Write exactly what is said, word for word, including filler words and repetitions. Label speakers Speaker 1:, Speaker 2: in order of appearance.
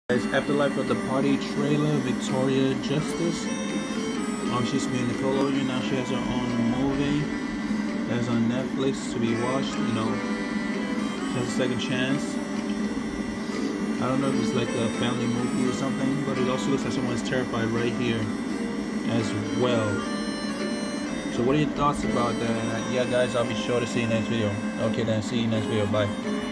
Speaker 1: Guys, Afterlife of the Party trailer, Victoria Justice. Um, she used to be in Nickelodeon, now she has her own movie that's on Netflix to be watched, you know. She has a second chance. I don't know if it's like a family movie or something, but it also looks like someone's terrified right here as well. So what are your thoughts about that? Yeah guys, I'll be sure to see you next video. Okay then, see you next video, bye.